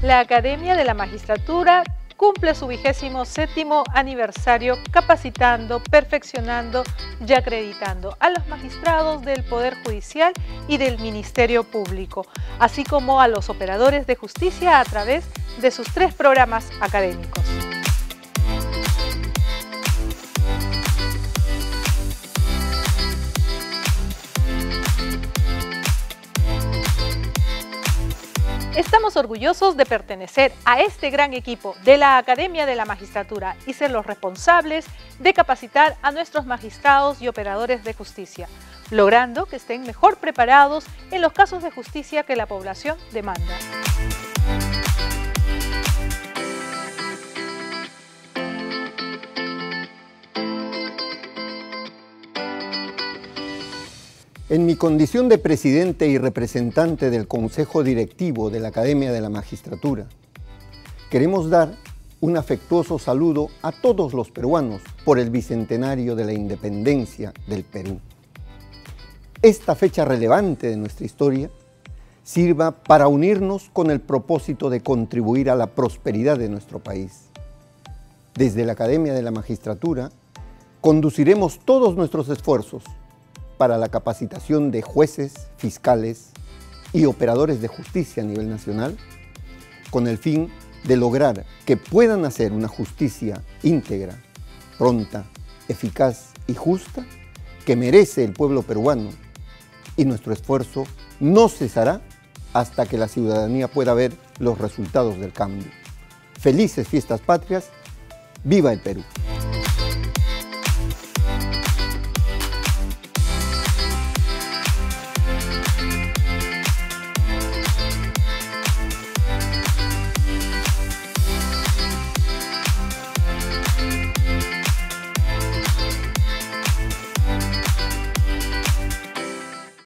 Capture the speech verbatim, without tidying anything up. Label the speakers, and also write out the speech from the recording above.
Speaker 1: La Academia de la Magistratura cumple su vigésimo séptimo aniversario capacitando, perfeccionando y acreditando a los magistrados del Poder Judicial y del Ministerio Público, así como a los operadores de justicia a través de sus tres programas académicos. Estamos orgullosos de pertenecer a este gran equipo de la Academia de la Magistratura y ser los responsables de capacitar a nuestros magistrados y operadores de justicia, logrando que estén mejor preparados en los casos de justicia que la población demanda.
Speaker 2: En mi condición de presidente y representante del Consejo Directivo de la Academia de la Magistratura, queremos dar un afectuoso saludo a todos los peruanos por el bicentenario de la independencia del Perú. Esta fecha relevante de nuestra historia sirva para unirnos con el propósito de contribuir a la prosperidad de nuestro país. Desde la Academia de la Magistratura conduciremos todos nuestros esfuerzos para la capacitación de jueces, fiscales y operadores de justicia a nivel nacional, con el fin de lograr que puedan hacer una justicia íntegra, pronta, eficaz y justa que merece el pueblo peruano, y nuestro esfuerzo no cesará hasta que la ciudadanía pueda ver los resultados del cambio. Felices fiestas patrias, ¡viva el Perú!